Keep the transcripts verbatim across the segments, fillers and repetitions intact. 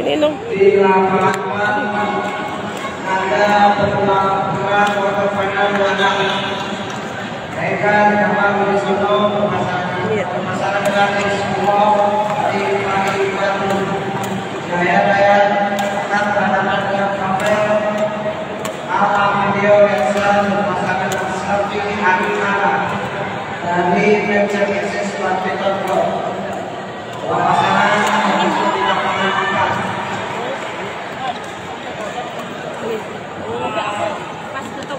Ini dong. Di lapangan ada perang waktu final menang. Mereka dapat disuruh pemasaran gratis semua di pagi baru. Jaya-jaya akan berhadapan dengan Pavel, alam video lensa berpasangan selfie Arimana dari Mercedes Badminton Club. Dua pasangan menyusul di lapangan empat. Pas tutup.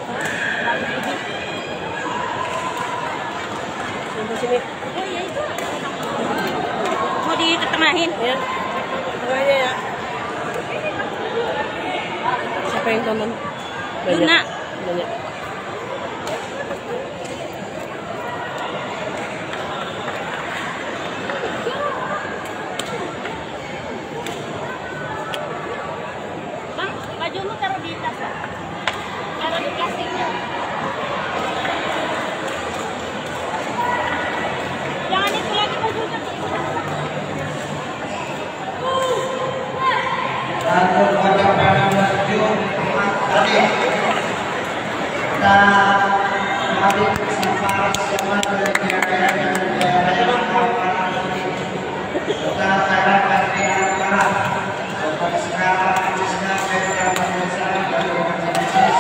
Sampai sini. Oh iya itu. Mau ditengahin? Ya. Tengahnya ya. Siapa yang tonton? Luna. Banyak. Bang, bajumu taruh di tas. Taruh di plastiknya. Jangan itu lagi bajunya. Satu baca pada menuju tadi kita mari bersama sama dari kira-kira yang daerah kita akan pasti akan seperti sekarang kita beda bangsa dari organisasi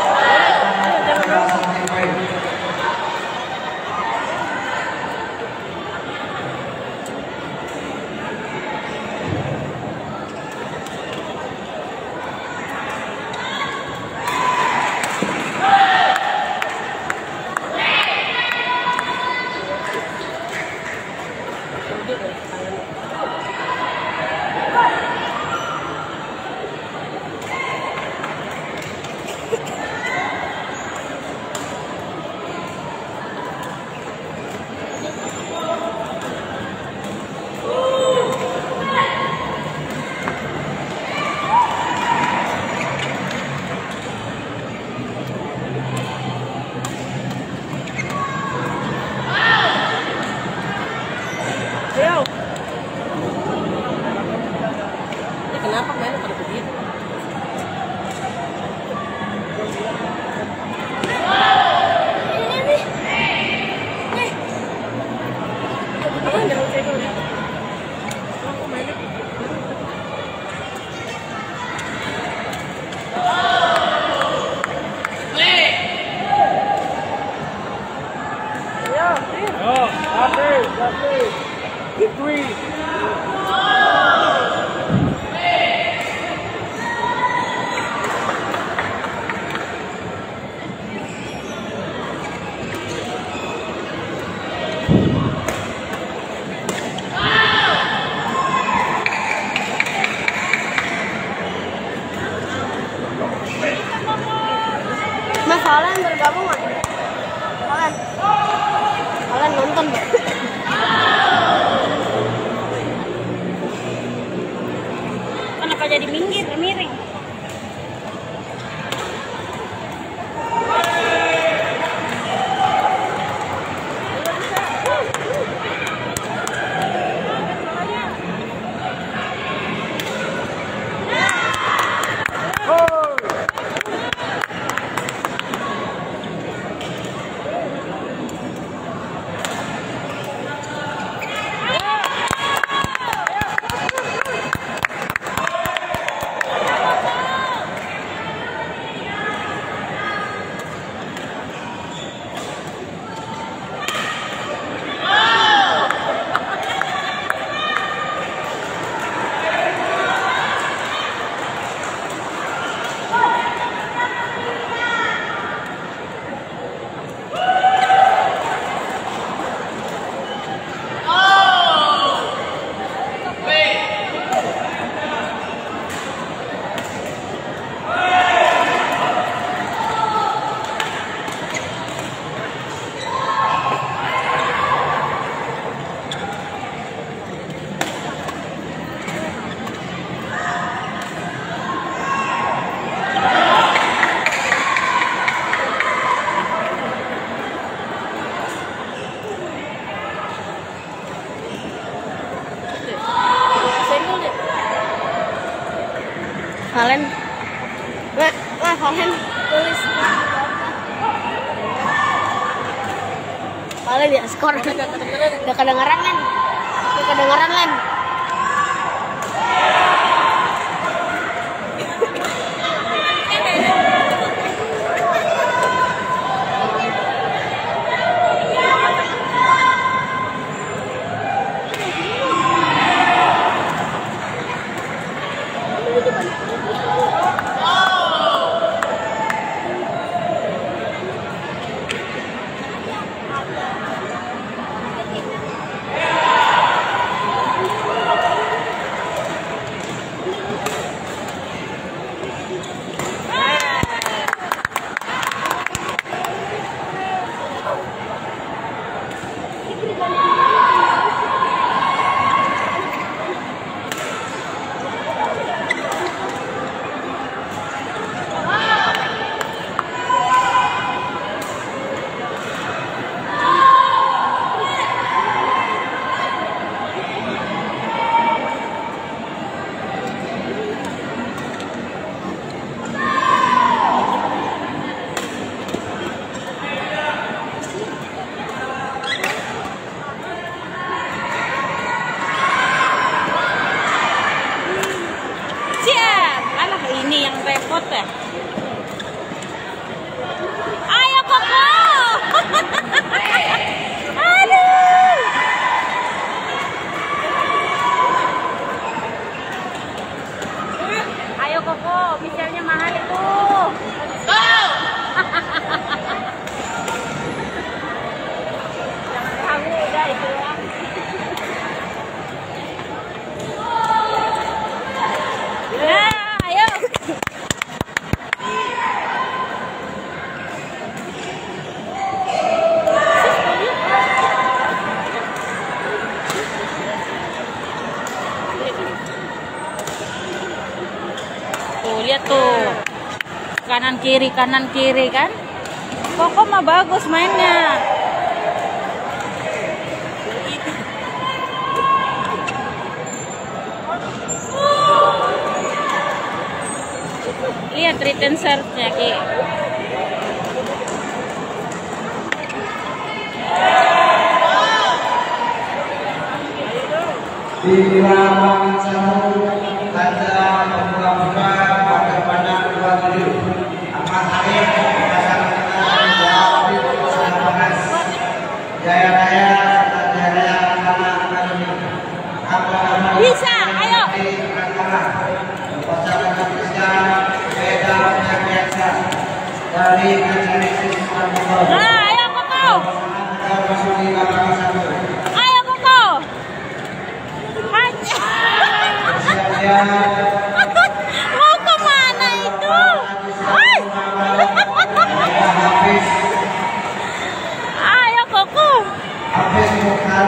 Kenapa mainnya pada begitu? Oh, lovely, lovely. The three. Mas Halen bergabung nggak? Halen, Halen nonton nggak? Valen. Nah, nah Valen tulis. Valen ya skor. Gak kedengeran kan? Gak kedengeran kan? Repot ya. Ayo Koko. Aduh. Ayo Koko, misalnya mahal itu. Jangan ragu udah itu ya. Tuh, lihat tuh. Kanan kiri, kanan kiri kan. Koko mah bagus mainnya. Lihat return serve-nya, Ki. Di lapangan Samu tanda pembuka-buka pada pandang dua tujuh Ahmad Arif pasangan Jawabit Sahabanas Jaya Raya serta Jaya Raya Anak Akademi Akademi Bisa, ayo pasangan Kristen Beda Biasa dari Majelis Islam. Nah, ayo Koko. Masuki lapangan Samu. Ayo Koko. Mau kemana itu? Ayo Koko. Habis bukan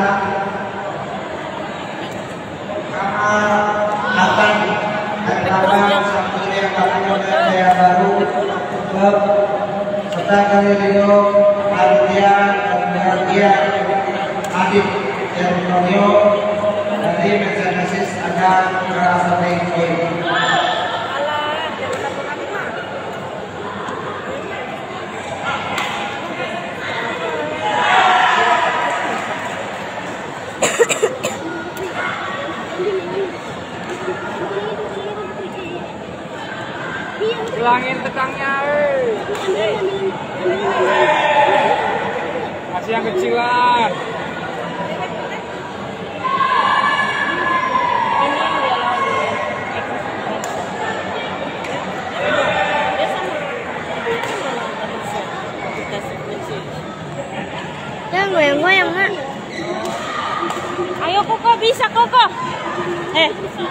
akan antara satunya kampung Jaya Baru serta Kalilio Ardian dan Ardian Adib Antonio dari Meganesis ada merasa baik-baik. Hilangin tekangnya, eh. Kasih yang kecilan. Jangan goyang-goyang, Mak. Ayo Koko, bisa Koko. Eh.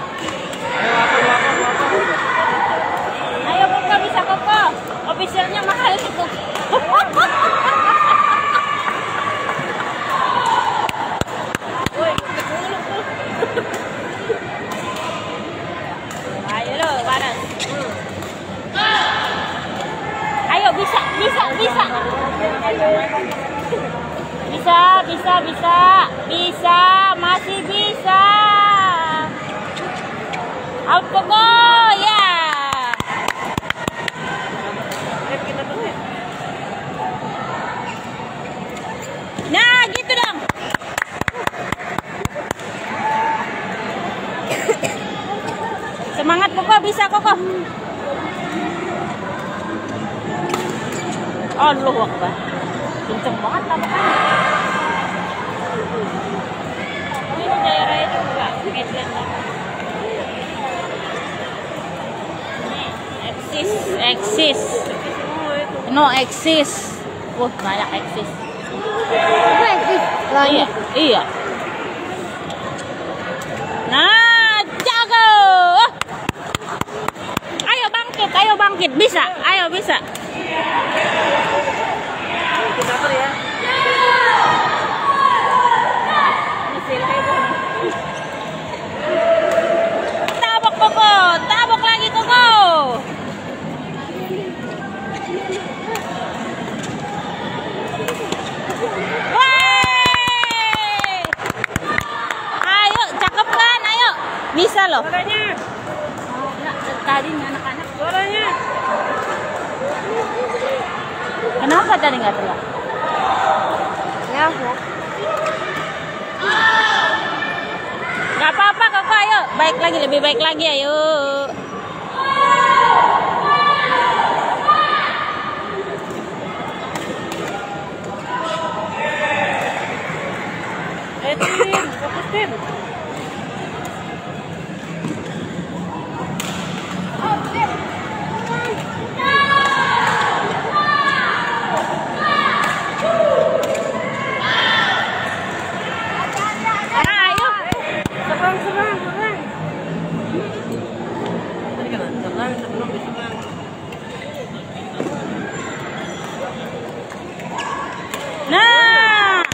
Ayo Koko, bisa Koko. Officialnya mahal itu. Ayo lo, panas. Ayo bisa, bisa, bisa. Bisa, bisa, bisa. Bisa, masih bisa. Out Koko, ya. Koko. Allahu Akbar. Kenceng banget tabakan. Ini daerah itu enggak Medan. Eksis, eksis. No eksis. Wah, banyak eksis. Iya, iya. Nah, jago. Ayo bangkit, ayo bangkit. Bisa, ayo bisa. Kita apa ya? Tabok Koko, tabok lagi Koko. Wey! Ayo, cakep kan? Ayo, bisa loh. Suaranya. Oh, enggak, tadi anak-anak. Suaranya. Kenapa tadi nggak teriak? Ya, Gak apa-apa Koko, ayo. Baik lagi, lebih baik lagi, ayo. Eh, Tin, fokus Tin. Ayo. Serang, serang, serang. Tadi kan serang sebelum diserang. Nah.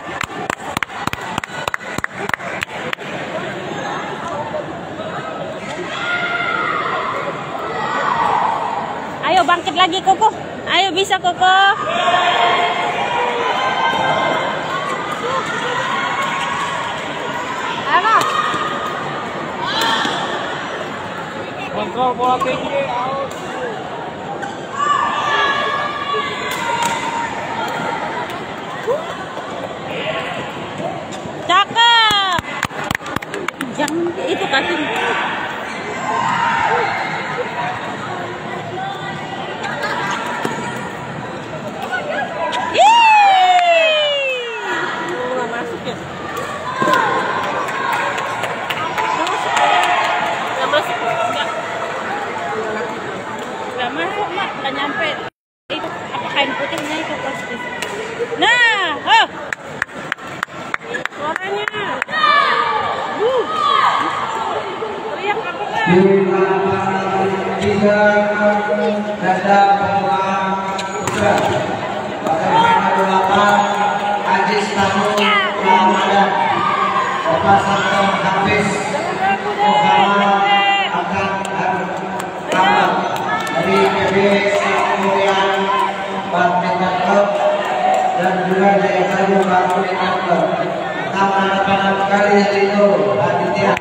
Ayo bangkit lagi Koko. Ayo bisa Koko. Ayo. Kontrol bola tinggi, out. Cakep. Jangan itu kaki. Nggak masuk ya? Nggak masuk. Nggak. Gak masuk mak, gak nyampe. Itu apa kain putihnya itu pasti. Nah, oh. Suaranya. Uh. Teriak apa kan? Di lapangan tiga Dada Bawang Putra. Bagaimana delapan Ajis Tamu Ramadan. Bapak Santo Hafiz Muhammad akan Ahmad dari P B Kemudian Badminton Club dan juga dari Kayu Badminton Club. Taman lapangan kali itu Aditya.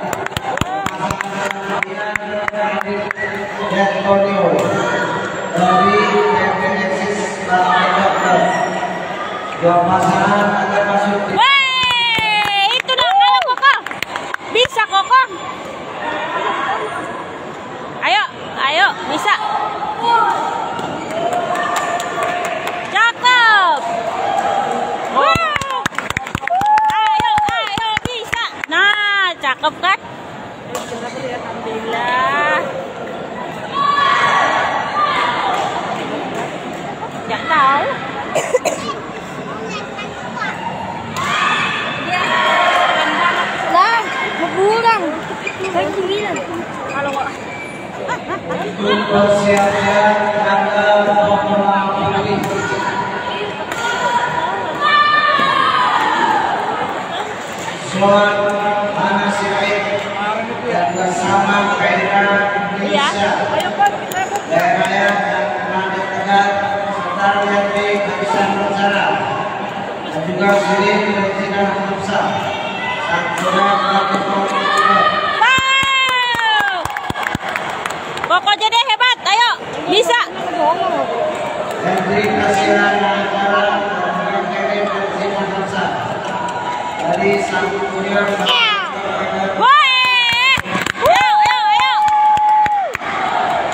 Antonio dari P B Eksis Badminton Club. Dua pasangan akan masuk di Wey, itu dong kalau Koko. Bisa Koko. Ayo, ayo, bisa. Cakep. Wow. Ayo, ayo, bisa. Nah, cakep kan? Alhamdulillah. Nggak tahu. Lah, berkurang. Saya sembilan. Kalau nggak untuk persiapan tanggal Formula Putri. Soal Hana Sirait dan bersama Federal Indonesia, daerah yang Rakyat Tegar, serta yang di Kabisan Bersara, dan juga Sirin Bertikan Hamsa, sang saudara melakukan wow. Koko jadi hebat, ayo, bisa. Hendrik Kasihan Antara dan juga Kevin Bertikan Hamsa dari sang kuliah Woi, ayo, ayo, ayo.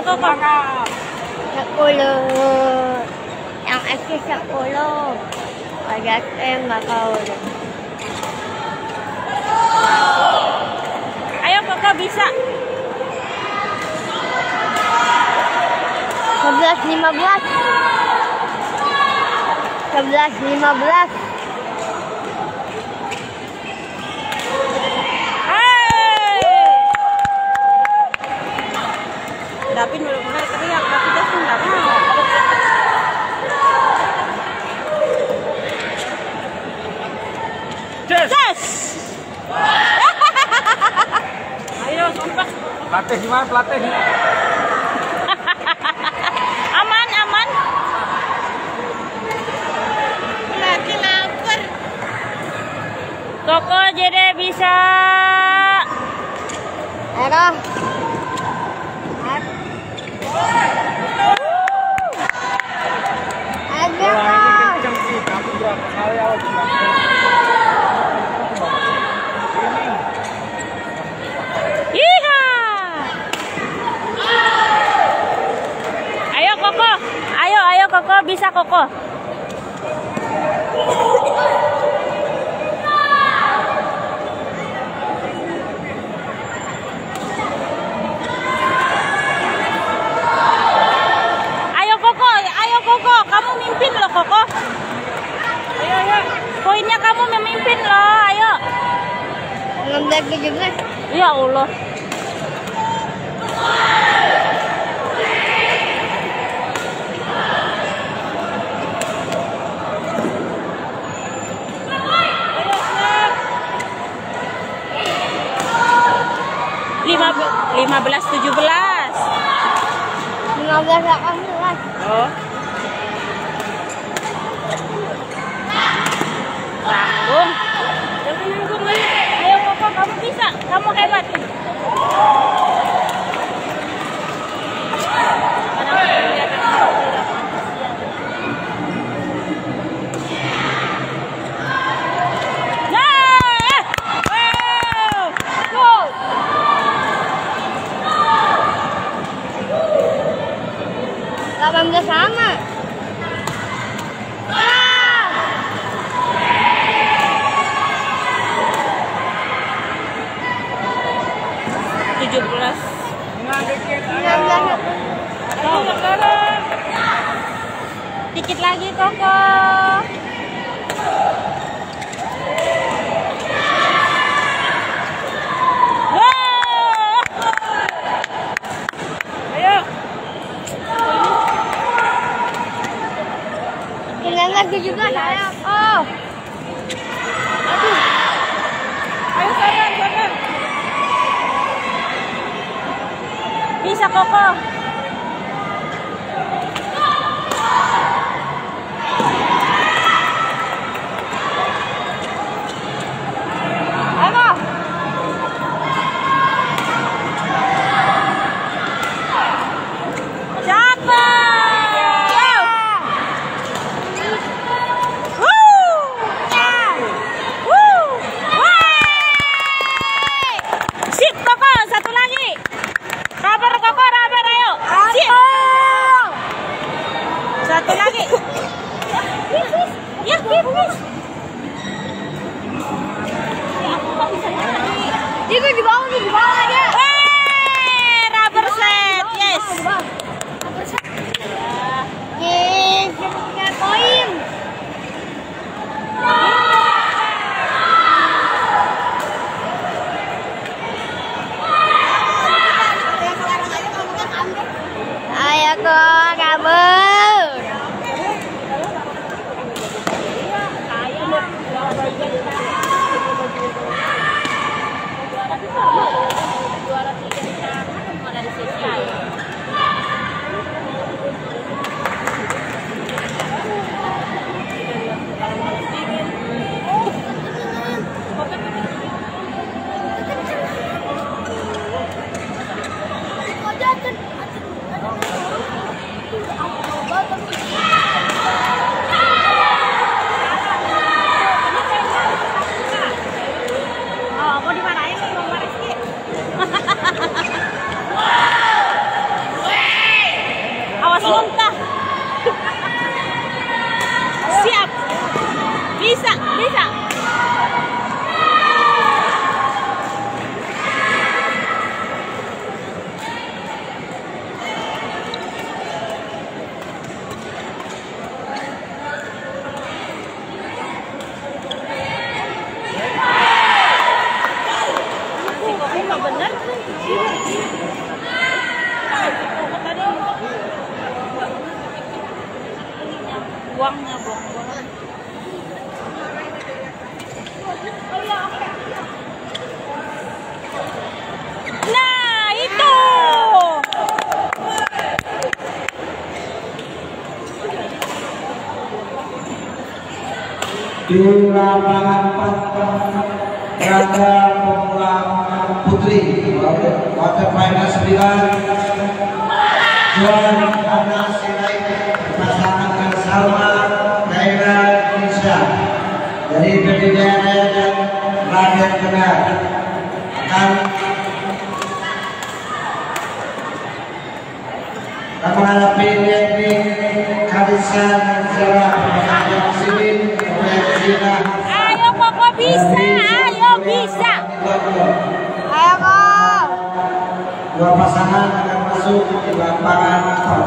Koko. Sepuluh. Yang eksis sepuluh. Ada em nggak tahu deh. Ayo Koko bisa. Sebelas lima belas. Sebelas lima belas. Davin mulai teriak, tapi Davin nggak mau. Yes! Ayo, kompak. Pelatih gimana pelatih? Aman, aman. Lagi lapar. Koko jadi bisa. Ayo. Ada Bola ini kok. kenceng sih, kamu berapa kali awal bilang. Iha. Ayo Koko. Ayo, ayo Koko, bisa Koko. Ayo Koko, ayo Koko, kamu mimpin loh Koko. Ayo, ayo. Poinnya kamu memimpin loh, ayo. enam belas tujuh belas. Ya Allah. Lima, lima belas tujuh belas. lima belas delapan belas. Oh. Tanggung. Jangan nanggung lagi. Ayo Koko, kamu bisa. Kamu hebat. Nah! Wow! Wow! delapan belas sama. tujuh belas. Nah, dikit. enam belas. Oh, sekarang. Dikit lagi Koko. Wah! Ayo. sembilan belas tujuh belas. Ayo. Oh. Aduh. Ayo sekarang, sekarang. Bisa Koko. Ayo. Siapa? Woo! Woo! Woi! Sip Koko, satu lagi. Rubber Koko, rubber ayo. Sip. Satu lagi. Ya, bis, bis. Ya, aku nggak bisa lagi. Itu di bawah nih, di bawah aja. Weh, rubber set. Yes. Yes, tiga poin. Ayo kok kabur. Juara tiga di sana, ada di sesi. Bisa, bisa. Bener. Buangnya, buang, buang. Nah, itu. Di lapangan Raga Pemula Putri quarter final sembilan John Anna Sirait pasangan dengan Salma Naira Indonesia dari P D D R dan Raden Tengah akan akan menghadapi Devi Kalisa dan Zara pasangan Sirin oleh Zina. Ayo Koko bisa, ayo bisa. Ayo Kok. Dua pasangan akan masuk di lapangan empat.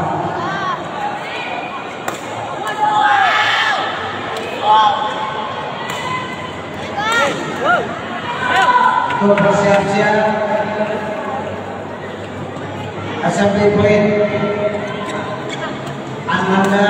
Untuk bersiap-siap assembly point Ananda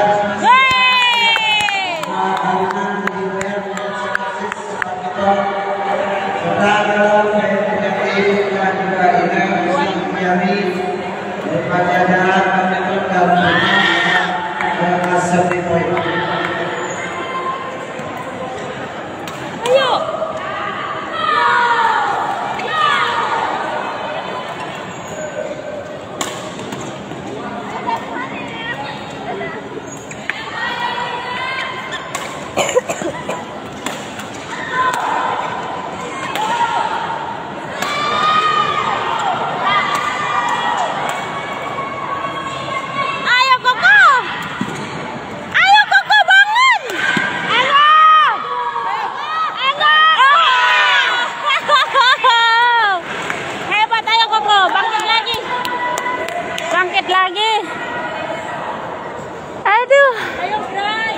lagi. Aduh. Ayo, Bray.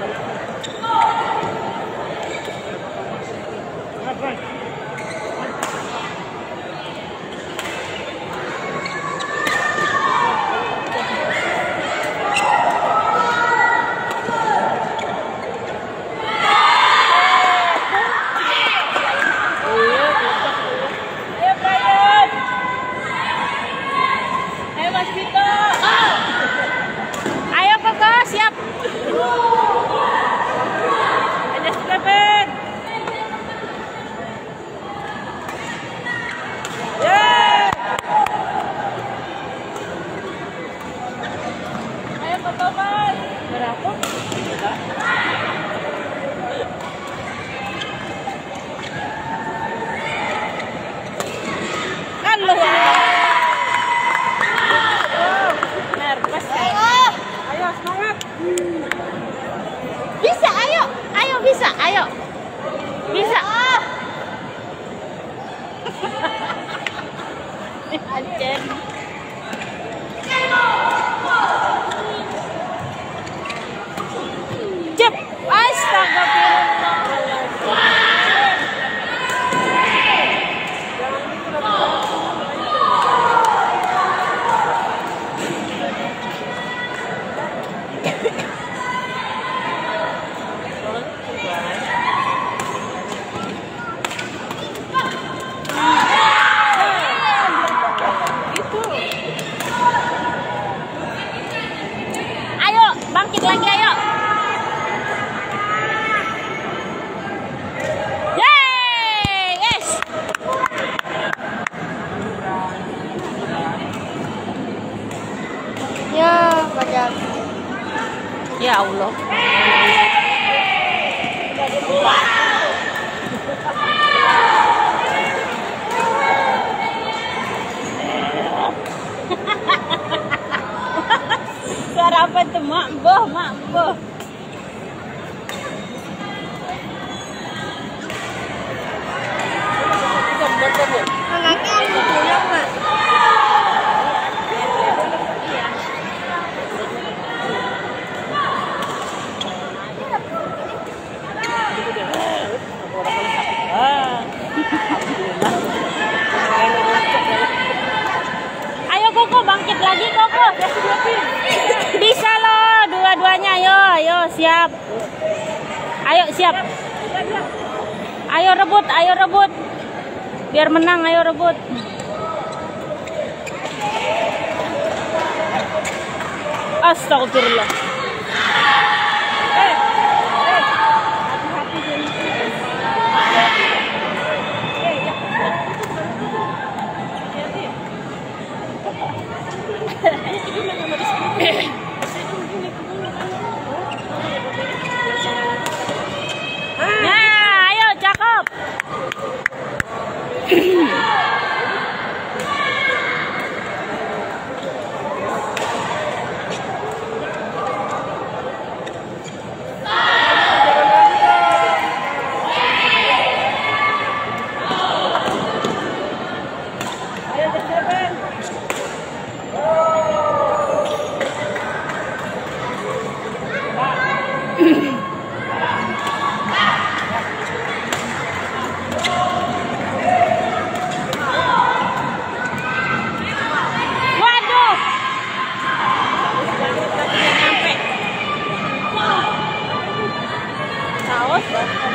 Bisa, ayo, ayo bisa, ayo, bisa. Anjir. Jep, astagfirullah. Bangkit lagi, ayo. Yeay, yes. Ya, banyak. Ya Allah. Suara apa tuh, mak? Boh, mak, boh. Ayo siap. Ayo rebut, ayo rebut. Biar menang, ayo rebut. Astagfirullah. Nah, ayo cakep. Waduh. Saus.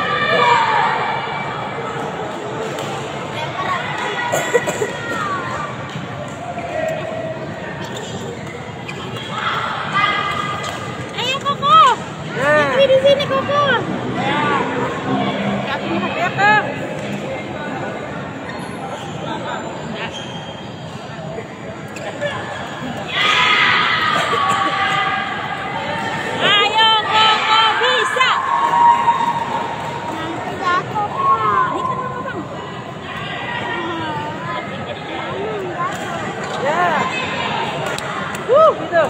Ayo Koko. Putri di sini Koko. Kakinya hati-hati. Ayo Koko bisa. Nanti jatuh kok. Ini kan apa bang? Ya. Wuh, gitu.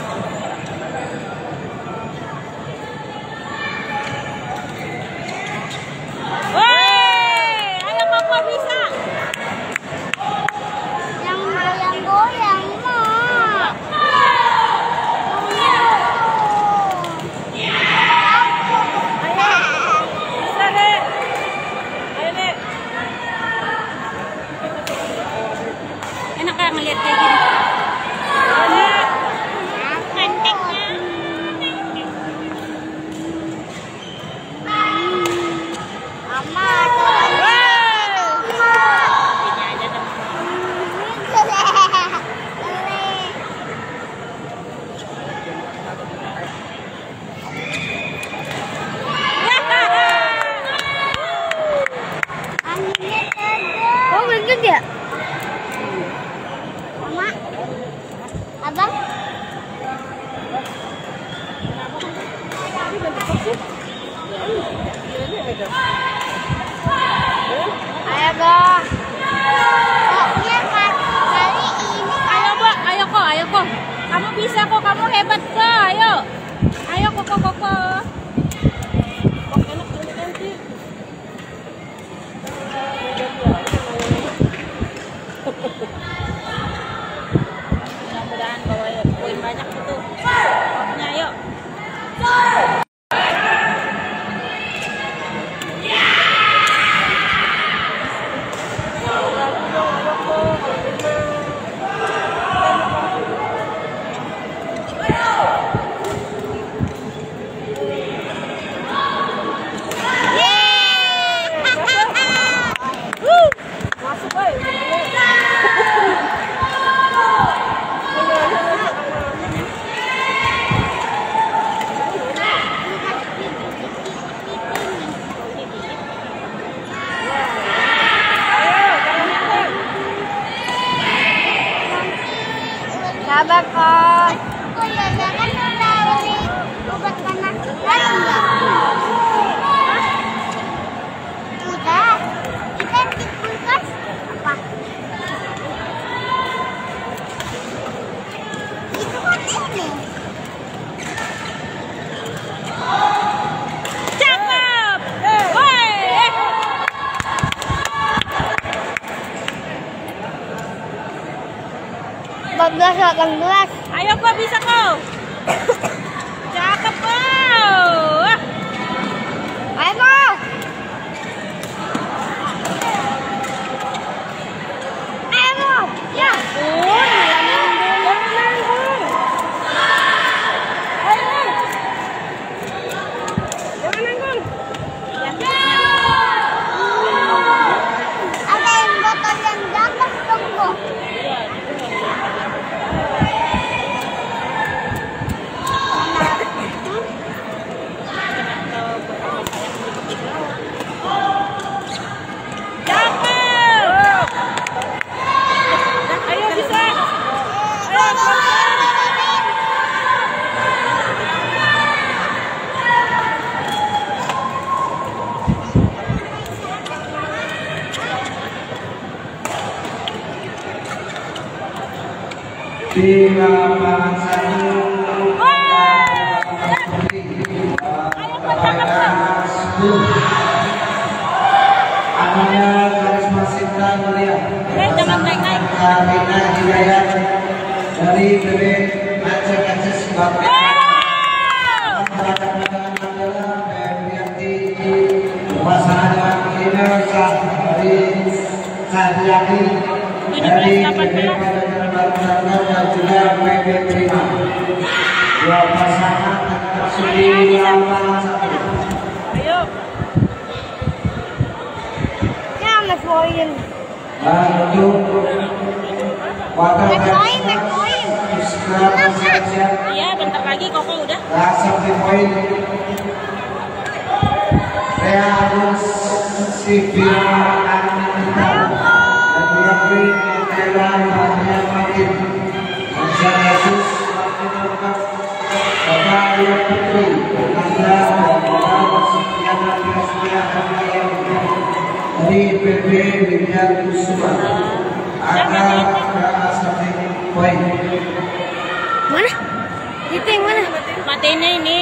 Woi, ayo Koko bisa. Yang goyang-goyang mah. Bisa deh. Ayo deh. Enak kan ngeliat kayak gini? Cantiknya. Mama, Ini aja deh. Oh, gendut ya? Mama, abang? Ayo, Bang. Koknya kali ini Ayo Mbak, ayo kok, ayo kok. Kamu bisa kok, kamu hebat kok. Ayo. Ayo Koko Koko. Kok enak ganti-ganti. Mudah-mudahan bawa poin banyak gitu. Koknya yuk. Masuk, woy. Sabar kok. Oh iya, jangan udah beli obat panas lagi enggak? Udah. Ikan di kulkas apa? Itu kan ini. Cakep. Woi. empat belas delapan belas. Ayo kok bisa kok. Cakep kok. Ayo kok. Ayo kok. Ya. di lapangan satu. Anaknya Karisma Sinta Mulia Karina Hidayat dari B B Aceh Aceh Sebab. Pasangan dengan Ina dari Sadiaki dari B B Pelajaran dan juga B B Prima. Dua pasangan tersebut lapangan satu. Ayo. Ya, Mas Boyin. Dan untuk wadah McCoy, McCoy. sekarang siap-siap Iya, bentar lagi Koko udah. rasa di poin. Rea Agus Sivira Anita dan Yakri Ella Ibrahim Makin Ansa Yesus Bapak Ayah Putri Anda dan Bapak Sekiana Kristian dari P B Widya Kusuma ada rasa di poin. Mana? Itu yang mana? Matiin ini.